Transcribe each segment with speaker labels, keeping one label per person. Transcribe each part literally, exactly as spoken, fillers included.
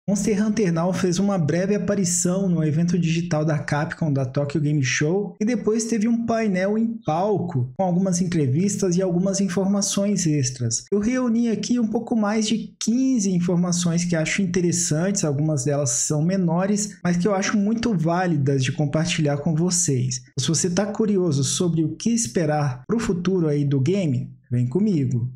Speaker 1: Monster Hunter Now fez uma breve aparição no evento digital da Capcom da Tokyo Game Show e depois teve um painel em palco com algumas entrevistas e algumas informações extras. Eu reuni aqui um pouco mais de quinze informações que acho interessantes, algumas delas são menores, mas que eu acho muito válidas de compartilhar com vocês. Se você está curioso sobre o que esperar para o futuro aí do game, vem comigo.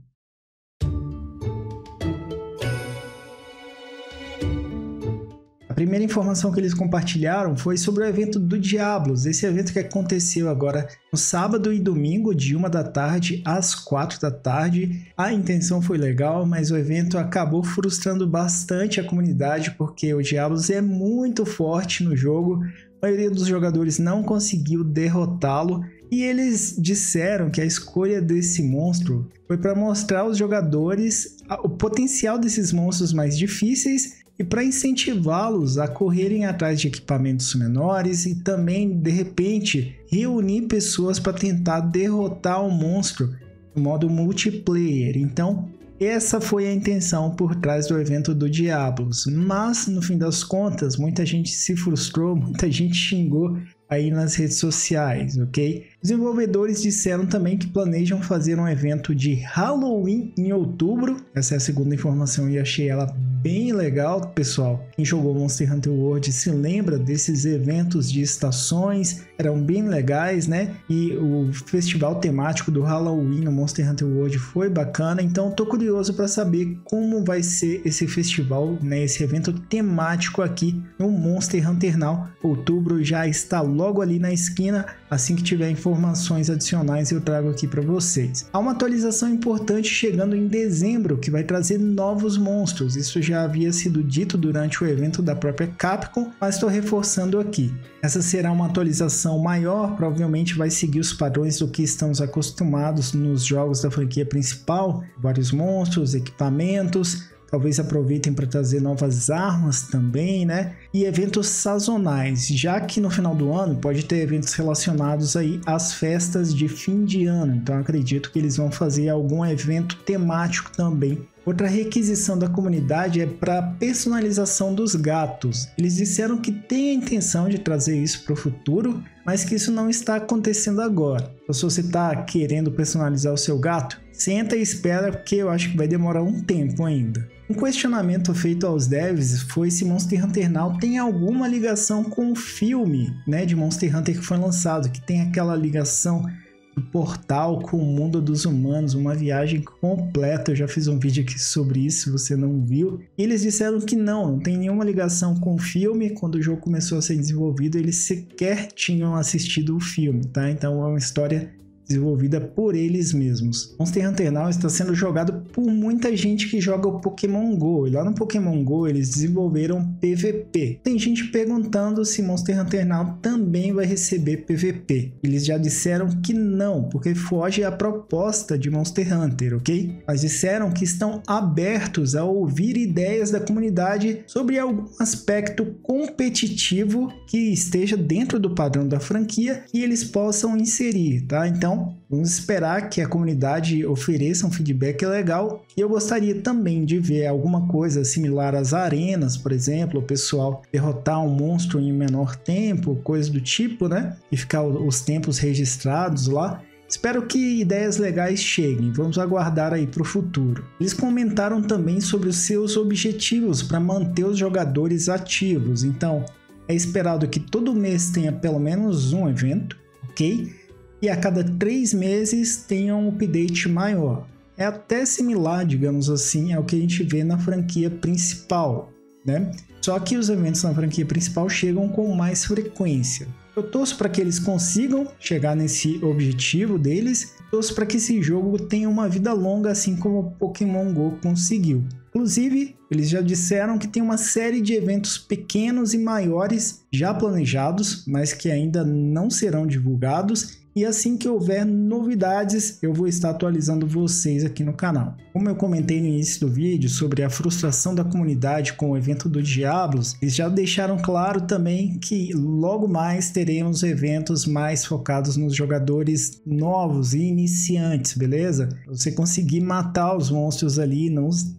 Speaker 1: A primeira informação que eles compartilharam foi sobre o evento do Diablos, esse evento que aconteceu agora no sábado e domingo, de uma da tarde às quatro da tarde. A intenção foi legal, mas o evento acabou frustrando bastante a comunidade, porque o Diablos é muito forte no jogo, a maioria dos jogadores não conseguiu derrotá-lo, e eles disseram que a escolha desse monstro foi para mostrar aos jogadores o potencial desses monstros mais difíceis e para incentivá-los a correrem atrás de equipamentos menores e também, de repente, reunir pessoas para tentar derrotar o monstro no modo multiplayer. Então, essa foi a intenção por trás do evento do Diablos. Mas, no fim das contas, muita gente se frustrou, muita gente xingou aí nas redes sociais, ok? Os desenvolvedores disseram também que planejam fazer um evento de Halloween em outubro. Essa é a segunda informação e achei ela bem legal, pessoal. Quem jogou Monster Hunter World se lembra desses eventos de estações, eram bem legais, né? E o festival temático do Halloween no Monster Hunter World foi bacana, então tô curioso para saber como vai ser esse festival, né? Esse evento temático aqui no Monster Hunter Now. Outubro já está logo ali na esquina, assim que tiver informações adicionais eu trago aqui para vocês. Há uma atualização importante chegando em dezembro que vai trazer novos monstros, isso já havia sido dito durante o evento da própria Capcom, mas estou reforçando aqui. Essa será uma atualização maior, provavelmente vai seguir os padrões do que estamos acostumados nos jogos da franquia principal, vários monstros, equipamentos, talvez aproveitem para trazer novas armas também, né? E eventos sazonais, já que no final do ano pode ter eventos relacionados aí às festas de fim de ano. Então acredito que eles vão fazer algum evento temático também. Outra requisição da comunidade é para personalização dos gatos. Eles disseram que tem a intenção de trazer isso para o futuro, mas que isso não está acontecendo agora. Então, se você está querendo personalizar o seu gato, senta e espera, porque eu acho que vai demorar um tempo ainda. Um questionamento feito aos devs foi se Monster Hunter Now tem alguma ligação com o filme, né, de Monster Hunter que foi lançado, que tem aquela ligação do portal com o mundo dos humanos, uma viagem completa. Eu já fiz um vídeo aqui sobre isso, se você não viu. E eles disseram que não, não tem nenhuma ligação com o filme. Quando o jogo começou a ser desenvolvido, eles sequer tinham assistido o filme, tá? Então é uma história desenvolvida por eles mesmos. Monster Hunter Now está sendo jogado por muita gente que joga o Pokémon Go, e lá no Pokémon Go eles desenvolveram P V P. Tem gente perguntando se Monster Hunter Now também vai receber P V P. Eles já disseram que não, porque foge à proposta de Monster Hunter, ok? Mas disseram que estão abertos a ouvir ideias da comunidade sobre algum aspecto competitivo que esteja dentro do padrão da franquia e eles possam inserir, tá? Então vamos esperar que a comunidade ofereça um feedback legal, e eu gostaria também de ver alguma coisa similar às arenas, por exemplo, o pessoal derrotar um monstro em menor tempo, coisa do tipo, né? E ficar os tempos registrados lá. Espero que ideias legais cheguem, vamos aguardar aí para o futuro. Eles comentaram também sobre os seus objetivos para manter os jogadores ativos, então é esperado que todo mês tenha pelo menos um evento, ok? E a cada três meses tenha um update maior. É até similar, digamos assim, ao que a gente vê na franquia principal, né? Só que os eventos na franquia principal chegam com mais frequência. Eu torço para que eles consigam chegar nesse objetivo deles, torço para que esse jogo tenha uma vida longa, assim como o Pokémon Go conseguiu. Inclusive, eles já disseram que tem uma série de eventos pequenos e maiores já planejados, mas que ainda não serão divulgados. E assim que houver novidades, eu vou estar atualizando vocês aqui no canal. Como eu comentei no início do vídeo sobre a frustração da comunidade com o evento do Diablos, eles já deixaram claro também que logo mais teremos eventos mais focados nos jogadores novos e iniciantes, beleza? Você conseguir matar os monstros ali, não ter aquela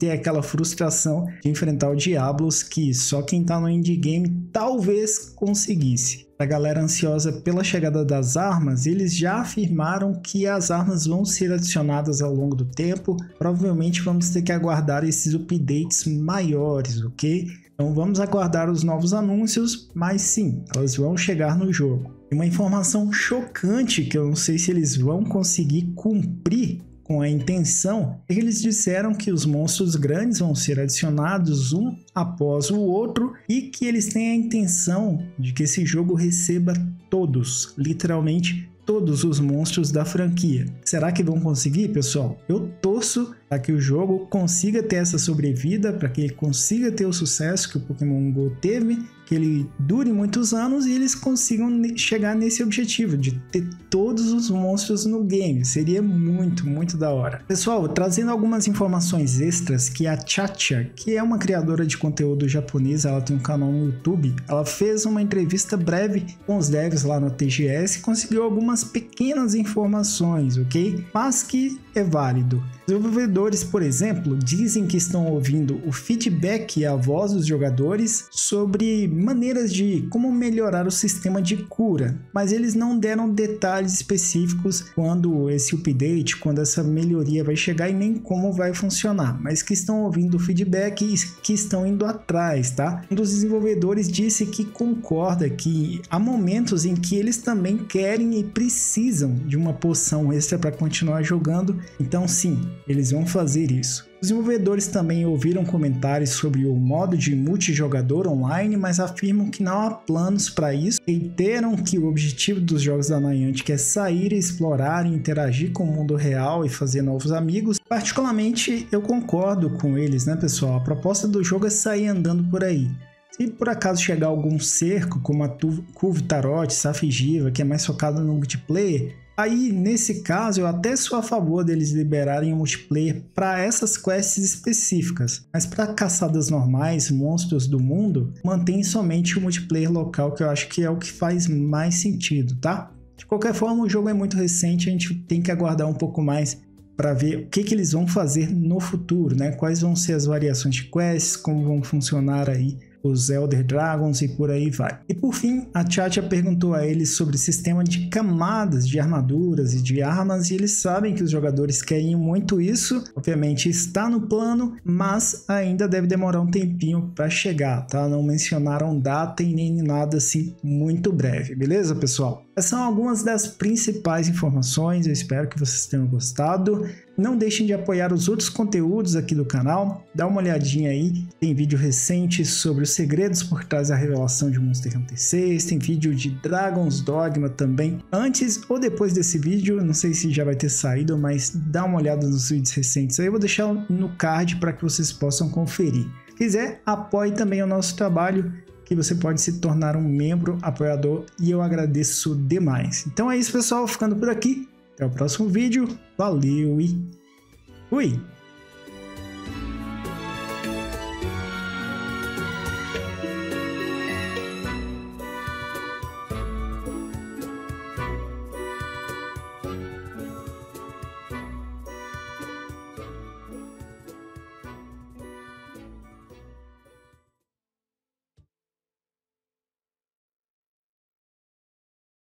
Speaker 1: frustração de enfrentar o Diablos, que só quem tá no endgame talvez conseguisse. A galera ansiosa pela chegada das armas, eles já afirmaram que as armas vão ser adicionadas ao longo do tempo. Provavelmente vamos ter que aguardar esses updates maiores, ok? Então vamos aguardar os novos anúncios, mas sim, elas vão chegar no jogo. E uma informação chocante que eu não sei se eles vão conseguir cumprir com a intenção, é que eles disseram que os monstros grandes vão ser adicionados um após o outro e que eles têm a intenção de que esse jogo receba todos, literalmente todos os monstros da franquia. Será que vão conseguir, pessoal? Eu torço para que o jogo consiga ter essa sobrevida, para que ele consiga ter o sucesso que o Pokémon Go teve, que ele dure muitos anos e eles consigam chegar nesse objetivo de ter todos os monstros no game. Seria muito, muito da hora. Pessoal, trazendo algumas informações extras, que a Chacha, que é uma criadora de conteúdo japonesa, ela tem um canal no YouTube, ela fez uma entrevista breve com os devs lá na T G S e conseguiu algumas pequenas informações, ok? Mas que é válido. Desenvolvedores, por exemplo, dizem que estão ouvindo o feedback e a voz dos jogadores sobre maneiras de como melhorar o sistema de cura, mas eles não deram detalhes específicos quando esse update, quando essa melhoria vai chegar e nem como vai funcionar, mas que estão ouvindo o feedback e que estão indo atrás, tá? Um dos desenvolvedores disse que concorda que há momentos em que eles também querem e precisam de uma poção extra para continuar jogando, então sim, eles vão fazer isso. Os desenvolvedores também ouviram comentários sobre o modo de multijogador online, mas afirmam que não há planos para isso. Reiteram que o objetivo dos jogos da Niantic é sair, explorar e interagir com o mundo real e fazer novos amigos. Particularmente, eu concordo com eles, né, pessoal? A proposta do jogo é sair andando por aí. Se por acaso chegar algum cerco, como a Curve Tarot, Safigiva, que é mais focado no multiplayer, aí, nesse caso, eu até sou a favor deles liberarem o multiplayer para essas quests específicas, mas para caçadas normais, monstros do mundo, mantém somente o multiplayer local, que eu acho que é o que faz mais sentido, tá? De qualquer forma, o jogo é muito recente, a gente tem que aguardar um pouco mais para ver o que, que eles vão fazer no futuro, né? Quais vão ser as variações de quests, como vão funcionar aí os Elder Dragons e por aí vai. E por fim, a Chacha perguntou a eles sobre o sistema de camadas de armaduras e de armas, e eles sabem que os jogadores querem muito isso, obviamente está no plano, mas ainda deve demorar um tempinho para chegar, tá? Não mencionaram data e nem nada assim muito breve, beleza, pessoal? Essas são algumas das principais informações, eu espero que vocês tenham gostado. Não deixem de apoiar os outros conteúdos aqui do canal, dá uma olhadinha aí, tem vídeo recente sobre os segredos por trás da revelação de Monster Hunter seis, tem vídeo de Dragon's Dogma também, antes ou depois desse vídeo, não sei se já vai ter saído, mas dá uma olhada nos vídeos recentes aí, eu vou deixar no card para que vocês possam conferir. Se quiser, apoie também o nosso trabalho, que você pode se tornar um membro apoiador e eu agradeço demais. Então é isso, pessoal, ficando por aqui. Até o próximo vídeo. Valeu e fui!